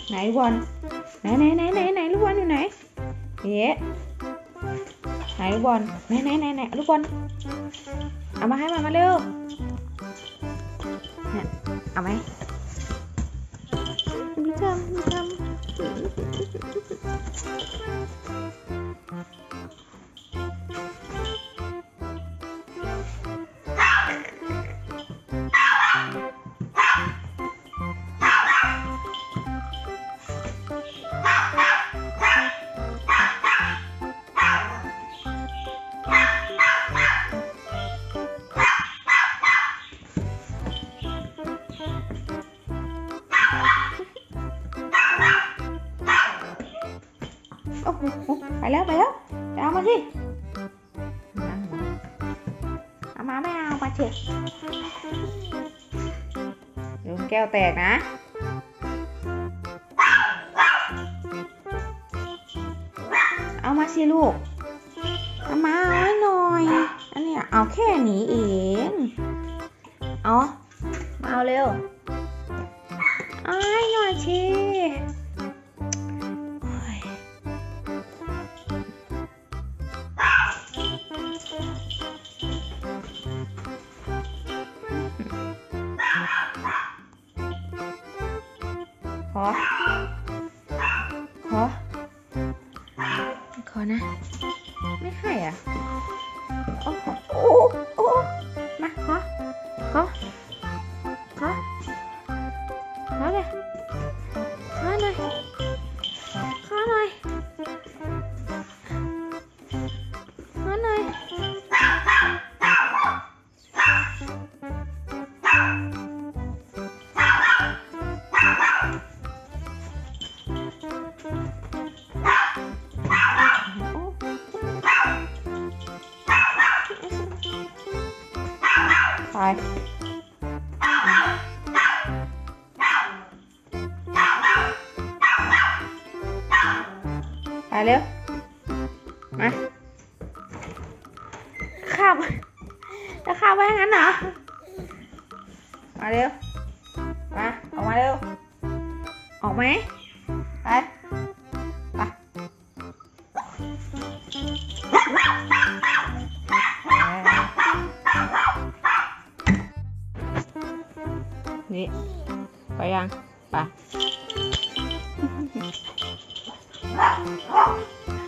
ไหนลูกบอลไหนลูกบอลอยู่ไหนเอ๊ะไหนลูกบอลไหนลูกบอลเอามาให้มาเร็วเนี่ยเอาไหมมีทำโอ้โหไปแล้วไปเอามาสิเอามาไม่เอามาเถอะเดี๋ยวแก้วแตกนะเอามาสิลูกเอามาให้หน่อยอันนี้เอาแค่นี้เองเอามาเอาเร็วเอาให้หน่อยสิขอนะไม่ให้อ่ะโอ้มาขอเลยขอหน่อยไปเร็วมาข้าวจะข้าวไว้งั้นเหรอมาเร็วมาออกมาเร็วออกไหมไปนี่ไปยังไป